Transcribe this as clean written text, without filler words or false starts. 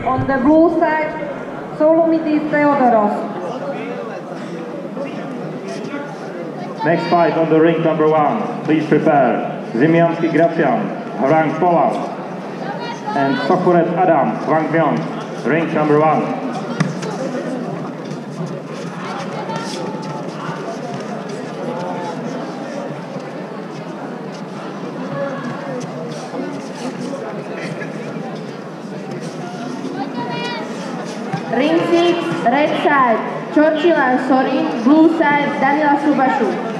On the blue side, Solomidis Theodoros. Next fight on the ring number 1. Please prepare. Ziemianski Gracjan, Hwang Poland, and Sokuret Adam, Hwang Myong, ring number 1. Ring 6, red side, Churchill and Sorin, blue side, Daniela Subashu.